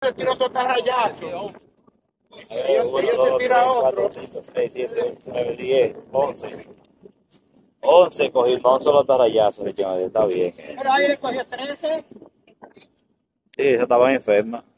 se tiró otro tarrayazo. Ella se tira otro. 5, 6, 7, 8, 9, 10, 11. 11 cogí con un solo tarrayazo, está bien. Pero ahí le cogió 13. Sí, esa estaba enferma.